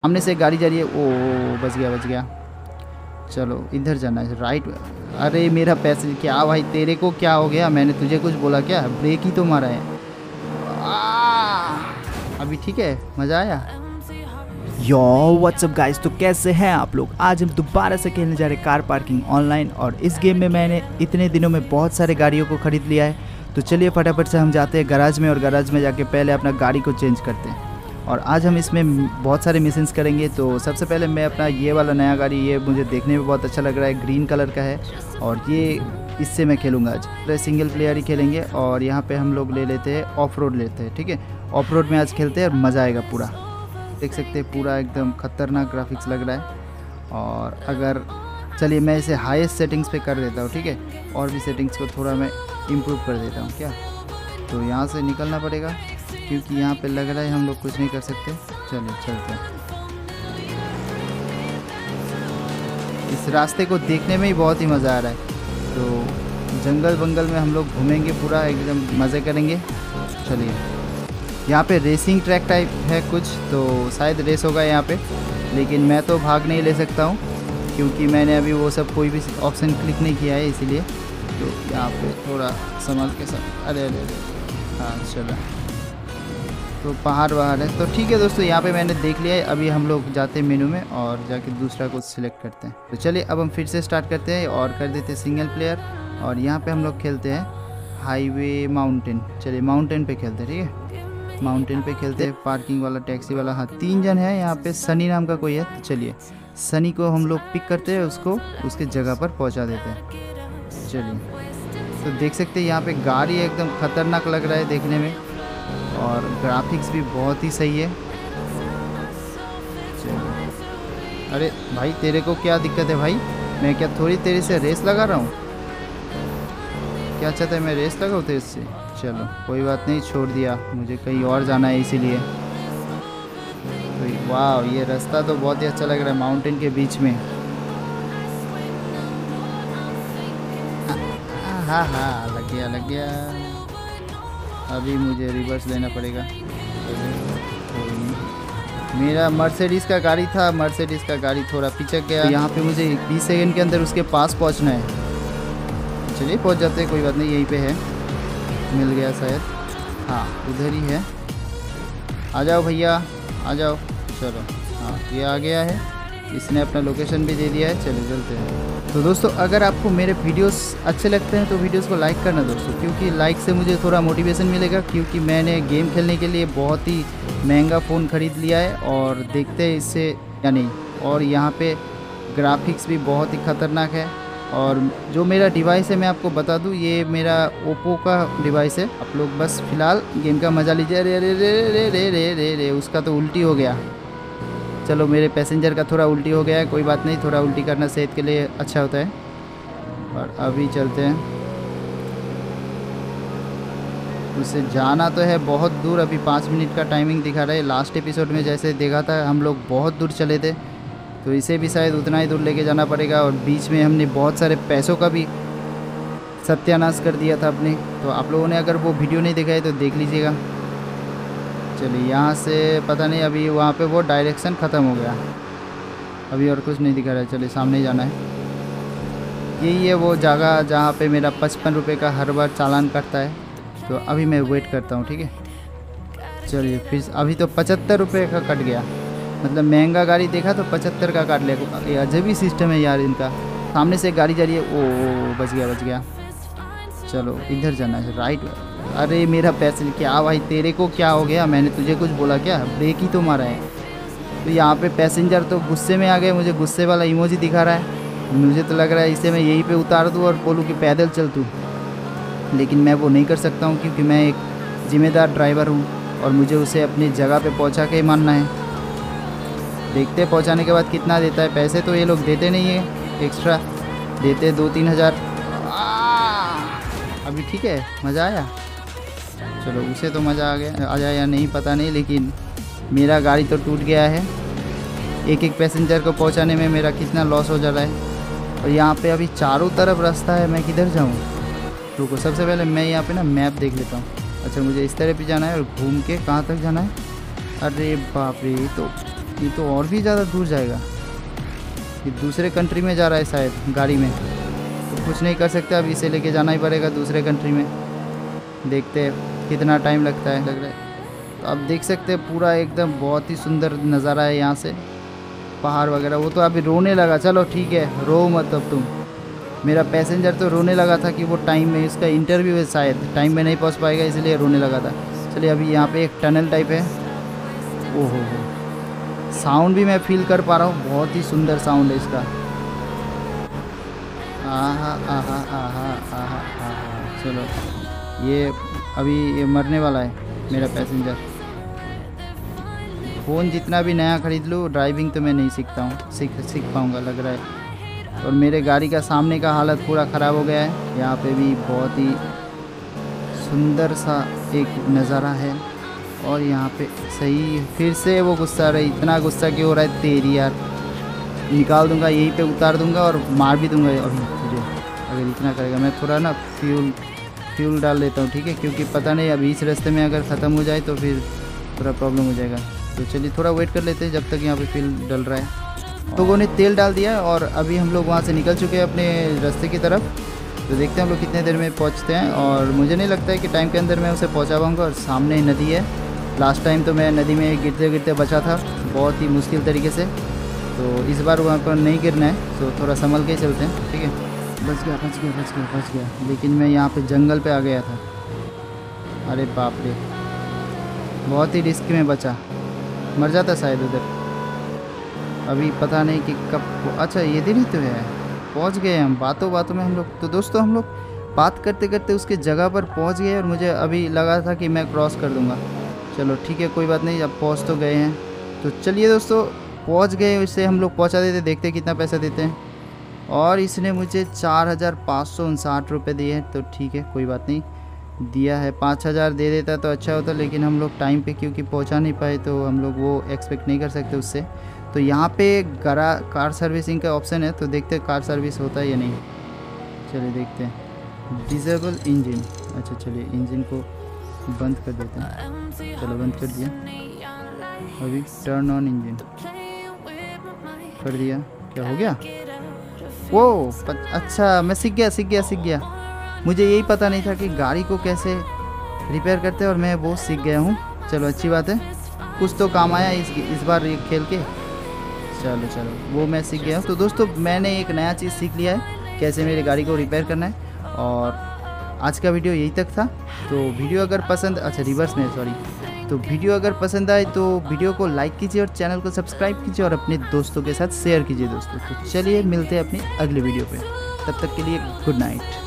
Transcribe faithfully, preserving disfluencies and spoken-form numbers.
सामने से एक गाड़ी जा रही है। ओ बच गया बच गया। चलो इधर जाना है राइट। अरे मेरा पैसे क्या भाई, तेरे को क्या हो गया? मैंने तुझे कुछ बोला क्या? ब्रेक ही तो मारा है। आ, अभी ठीक है, मज़ा आया। यो व्हाट्सअप गाइस, तो कैसे हैं आप लोग? आज हम दोबारा से खेलने जा रहे कार पार्किंग ऑनलाइन। और इस गेम में मैंने इतने दिनों में बहुत सारे गाड़ियों को ख़रीद लिया है। तो चलिए फटाफट से हम जाते हैं गराज में, और गराज में जाके पहले अपना गाड़ी को चेंज करते हैं। और आज हम इसमें बहुत सारे मिशंस करेंगे। तो सबसे पहले मैं अपना ये वाला नया गाड़ी, ये मुझे देखने में बहुत अच्छा लग रहा है, ग्रीन कलर का है, और ये इससे मैं खेलूँगा आज। सिंगल प्लेयर ही खेलेंगे। और यहाँ पे हम लोग ले लेते हैं ऑफ रोड लेते हैं, ठीक है। ऑफ रोड में आज खेलते हैं और मज़ा आएगा पूरा। देख सकते हैं पूरा एकदम खतरनाक ग्राफिक्स लग रहा है। और अगर चलिए मैं इसे हाईएस्ट सेटिंग्स पे कर देता हूँ, ठीक है। और भी सेटिंग्स को थोड़ा मैं इम्प्रूव कर देता हूँ क्या। तो यहाँ से निकलना पड़ेगा क्योंकि यहाँ पे लग रहा है हम लोग कुछ नहीं कर सकते। चलिए चलते हैं। इस रास्ते को देखने में ही बहुत ही मज़ा आ रहा है। तो जंगल बंगल में हम लोग घूमेंगे, पूरा एकदम मज़े करेंगे। चलिए यहाँ पे रेसिंग ट्रैक टाइप है कुछ, तो शायद रेस होगा यहाँ पे। लेकिन मैं तो भाग नहीं ले सकता हूँ क्योंकि मैंने अभी वो सब कोई भी ऑप्शन क्लिक नहीं किया है, इसीलिए। तो यहाँ पे थोड़ा संभाल के साथ, अरे अरे अरे हाँ चला। तो पहाड़ वहाड़ है, तो ठीक है दोस्तों। यहाँ पे मैंने देख लिया है। अभी हम लोग जाते हैं मेनू में और जाके दूसरा को सिलेक्ट करते हैं। तो चलिए अब हम फिर से स्टार्ट करते हैं और कर देते हैं सिंगल प्लेयर। और यहाँ पे हम लोग खेलते हैं हाईवे माउंटेन। चलिए माउंटेन पे खेलते हैं, ठीक है। माउंटेन पे खेलते हैं, पार्किंग वाला, टैक्सी वाला। हाँ तीन जन है यहाँ पे। सनी नाम का कोई है, तो चलिए सनी को हम लोग पिक करते हैं, उसको उसके जगह पर पहुँचा देते हैं। चलिए तो देख सकते हैं यहाँ पे गाड़ी एकदम खतरनाक लग रहा है देखने में, और ग्राफिक्स भी बहुत ही सही है। चलिए अरे भाई तेरे को क्या दिक्कत है भाई? मैं क्या थोड़ी तेरे से रेस लगा रहा हूँ? क्या चाहता है मैं रेस लगाऊँ तेरे से? चलो कोई बात नहीं, छोड़ दिया, मुझे कहीं और जाना है इसीलिए। तो वाह ये रास्ता तो बहुत ही अच्छा लग रहा है माउंटेन के बीच में। हाँ हाँ लग गया लग गया। अभी मुझे रिवर्स लेना पड़ेगा। मेरा मर्सिडीज़ का गाड़ी था, मर्सिडीज़ का गाड़ी थोड़ा पिचक गया। तो यहाँ पे मुझे बीस सेकंड के अंदर उसके पास पहुँचना है। चलिए पहुँच जाते हैं, कोई बात नहीं, यहीं पे है, मिल गया शायद। हाँ उधर ही है। आ जाओ भैया आ जाओ। चलो हाँ ये आ गया है, इसने अपना लोकेशन भी दे दिया है। चलिए चलते हैं। तो दोस्तों अगर आपको मेरे वीडियोस अच्छे लगते हैं तो वीडियोस को लाइक करना दोस्तों, क्योंकि लाइक से मुझे थोड़ा मोटिवेशन मिलेगा। क्योंकि मैंने गेम खेलने के लिए बहुत ही महंगा फ़ोन ख़रीद लिया है, और देखते हैं इससे या नहीं। और यहाँ पे ग्राफिक्स भी बहुत ही ख़तरनाक है। और जो मेरा डिवाइस है मैं आपको बता दूं, ये मेरा ओप्पो का डिवाइस है। आप लोग बस फ़िलहाल गेम का मज़ा लीजिए। रे रे रे रे रे रे रे रे उसका तो उल्टी हो गया। चलो मेरे पैसेंजर का थोड़ा उल्टी हो गया है, कोई बात नहीं, थोड़ा उल्टी करना सेहत के लिए अच्छा होता है। और अभी चलते हैं, उससे जाना तो है बहुत दूर। अभी पाँच मिनट का टाइमिंग दिखा रहा है। लास्ट एपिसोड में जैसे देखा था हम लोग बहुत दूर चले थे, तो इसे भी शायद उतना ही दूर लेके जाना पड़ेगा। और बीच में हमने बहुत सारे पैसों का भी सत्यानाश कर दिया था अपने। तो आप लोगों ने अगर वो वीडियो नहीं देखा है तो देख लीजिएगा। चलिए यहाँ से पता नहीं, अभी वहाँ पे वो डायरेक्शन ख़त्म हो गया, अभी और कुछ नहीं दिखा रहा है। चलिए सामने जाना है। यही है वो जगह जहाँ पे मेरा पचपन रुपये का हर बार चालान कटता है। तो अभी मैं वेट करता हूँ, ठीक है। चलिए फिर अभी तो पचहत्तर रुपये का कट गया, मतलब महंगा गाड़ी देखा तो पचहत्तर का काट लिया। ये अजब ही सिस्टम है यार इनका। सामने से एक गाड़ी जा रही है। ओ बच गया बच गया। चलो इधर जाना है राइट। अरे मेरा पैसे क्या भाई, तेरे को क्या हो गया? मैंने तुझे कुछ बोला क्या? ब्रेक ही तो मारा है। तो यहाँ पे पैसेंजर तो गुस्से में आ गए, मुझे गुस्से वाला इमोजी दिखा रहा है। मुझे तो लग रहा है इसे मैं यहीं पे उतार दूँ और बोलूँ कि पैदल चल तू, लेकिन मैं वो नहीं कर सकता हूँ क्योंकि मैं एक ज़िम्मेदार ड्राइवर हूँ और मुझे उसे अपनी जगह पे पहुँचा के ही मानना है। देखते हैं पहुँचाने के बाद कितना देता है। पैसे तो ये लोग देते नहीं है, एक्स्ट्रा देते दो तीन हज़ार। अभी ठीक है, मज़ा आया। चलो उसे तो मज़ा आ गया, आ जाए या नहीं पता नहीं, लेकिन मेरा गाड़ी तो टूट गया है। एक एक पैसेंजर को पहुंचाने में मेरा कितना लॉस हो जा रहा है। और यहाँ पे अभी चारों तरफ रास्ता है, मैं किधर जाऊँ? रुको सबसे पहले मैं यहाँ पे ना मैप देख लेता हूँ। अच्छा मुझे इस तरह भी जाना है और घूम के कहाँ तक जाना है? अरे बाप रे, तो ये तो और भी ज़्यादा दूर जाएगा, ये दूसरे कंट्री में जा रहा है शायद गाड़ी में, तो कुछ नहीं कर सकते, अब इसे लेके जाना ही पड़ेगा दूसरे कंट्री में। देखते हैं कितना टाइम लगता है, लग रहा है। तो आप देख सकते हैं पूरा एकदम बहुत ही सुंदर नज़ारा है यहाँ से, पहाड़ वगैरह। वो तो अभी रोने लगा, चलो ठीक है रो मत अब तुम। मेरा पैसेंजर तो रोने लगा था कि वो टाइम में, इसका इंटरव्यू है शायद, टाइम में नहीं पहुँच पाएगा इसलिए रोने लगा था। चलिए अभी यहाँ पे एक टनल टाइप है। ओहो हो, साउंड भी मैं फील कर पा रहा हूँ, बहुत ही सुंदर साउंड है इसका। आहा आहा आहा आहा आहा। चलो ये अभी ये मरने वाला है मेरा पैसेंजर। फ़ोन जितना भी नया ख़रीद लूँ, ड्राइविंग तो मैं नहीं सीखता हूँ, सीख सीख पाऊँगा लग रहा है। और मेरे गाड़ी का सामने का हालत पूरा ख़राब हो गया है। यहाँ पे भी बहुत ही सुंदर सा एक नज़ारा है। और यहाँ पे सही फिर से वो गुस्सा रहा है, इतना गुस्सा क्यों हो रहा है तेरी यार, निकाल दूंगा यहीं पे, उतार दूंगा और मार भी दूंगा अभी तुझे अगर इतना करेगा। मैं थोड़ा ना फ्यूल फ्यूल डाल लेता हूँ, ठीक है, क्योंकि पता नहीं अभी इस रास्ते में अगर ख़त्म हो जाए तो फिर थोड़ा प्रॉब्लम हो जाएगा। तो चलिए थोड़ा वेट कर लेते हैं जब तक यहाँ पे फ्यूल डल रहा है। लोगों ने तेल डाल दिया और अभी हम लोग वहाँ से निकल चुके हैं अपने रास्ते की तरफ। तो देखते हैं हम लोग कितने देर में पहुँचते हैं, और मुझे नहीं लगता है कि टाइम के अंदर मैं उसे पहुँचा पाऊँगा। और सामने नदी है, लास्ट टाइम तो मैं नदी में गिरते गिरते बचा था बहुत ही मुश्किल तरीके से, तो इस बार वहाँ पर नहीं गिरना है, तो थोड़ा संभल के ही चलते हैं, ठीक है। बच गया बच गया बच गया बच गया, लेकिन मैं यहाँ पे जंगल पे आ गया था। अरे बाप रे, बहुत ही रिस्क में बचा, मर जाता शायद उधर। अभी पता नहीं कि कब, अच्छा ये दिन ही तो है, पहुँच गए हम बातों बातों में हम लोग। तो दोस्तों हम लोग बात करते करते उसके जगह पर पहुँच गए, और मुझे अभी लगा था कि मैं क्रॉस कर दूँगा। चलो ठीक है कोई बात नहीं, अब पहुँच तो गए हैं। तो चलिए दोस्तों पहुँच गए, इससे हम लोग पहुँचा देते, देखते कितना पैसा देते हैं। और इसने मुझे चार हज़ार पाँच सौ उनसाठ रुपये दिए हैं, तो ठीक है कोई बात नहीं, दिया है। पाँच हज़ार दे देता तो अच्छा होता, लेकिन हम लोग टाइम पे क्योंकि पहुंचा नहीं पाए, तो हम लोग वो एक्सपेक्ट नहीं कर सकते उससे। तो यहाँ पे गरा कार सर्विसिंग का ऑप्शन है, तो देखते हैं कार सर्विस होता है या नहीं। चलिए देखते हैं। डिसेबल इंजन, अच्छा चलिए इंजन को बंद कर देते हैं। चलो बंद कर दिया। अभी टर्न ऑन इंजन कर दिया, क्या हो गया? वो अच्छा मैं सीख गया सीख गया सीख गया मुझे यही पता नहीं था कि गाड़ी को कैसे रिपेयर करते हैं, और मैं वो सीख गया हूँ। चलो अच्छी बात है, कुछ तो काम आया इस इस बार ये खेल के। चलो चलो वो मैं सीख गया हूँ। तो दोस्तों मैंने एक नया चीज़ सीख लिया है, कैसे मेरी गाड़ी को रिपेयर करना है। और आज का वीडियो यही तक था। तो वीडियो अगर पसंद, अच्छा रिवर्स में सॉरी, तो वीडियो अगर पसंद आए तो वीडियो को लाइक कीजिए और चैनल को सब्सक्राइब कीजिए और अपने दोस्तों के साथ शेयर कीजिए दोस्तों। तो चलिए मिलते हैं अपनी अगले वीडियो पे, तब तक के लिए गुड नाइट।